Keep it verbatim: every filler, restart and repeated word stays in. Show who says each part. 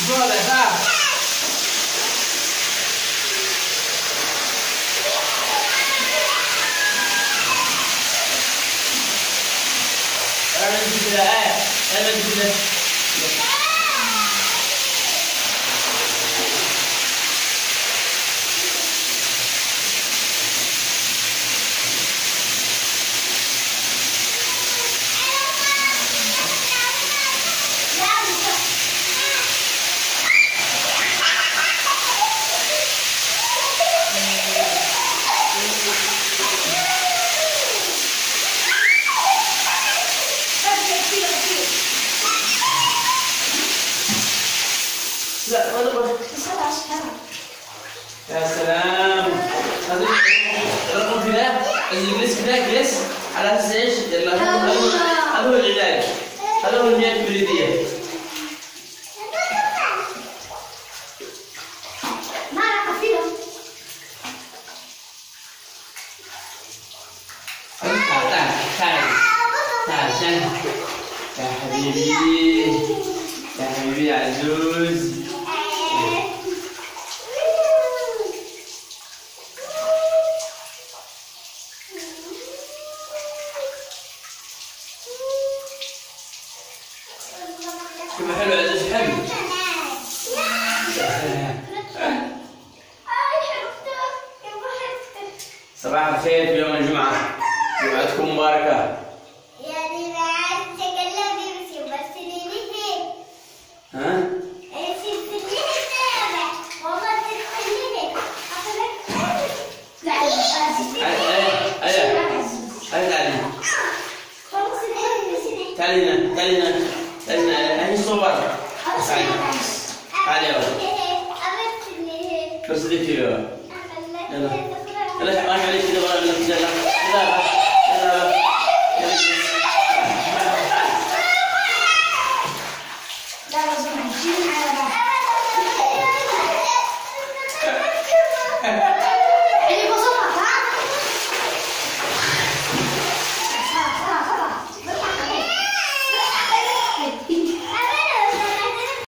Speaker 1: طالع تعال. انا نجيب لها ايه؟ انا نجيب لها. لا ما نبغى. يا سلام. هذا الرقم في ذا الجلس كذا جلس على اساس ايش؟ هذا هو العلاج. هذا هو المياه الكبريتية.
Speaker 2: ما راح فيهم.
Speaker 1: تعال تعال تعال تعال يا حبيبي يا حبيبي يا عزوز. كيف حلو عزوز حلو. صباح الخير في يوم الجمعة. جمعتكم مباركة.
Speaker 2: يعني ما عاد تكلمي بس يبصري لي هيك.
Speaker 1: ها؟
Speaker 2: ايش تسوي هنا؟ والله تسوي هيك. لا
Speaker 1: ايه ايه ايه تعالي تعالي هنا تعالي هنا تعالي هنا هني صور. تعالي تعالي يا ولد. بس ذيك يلا يلا ما عليك كذا ولا كذا لا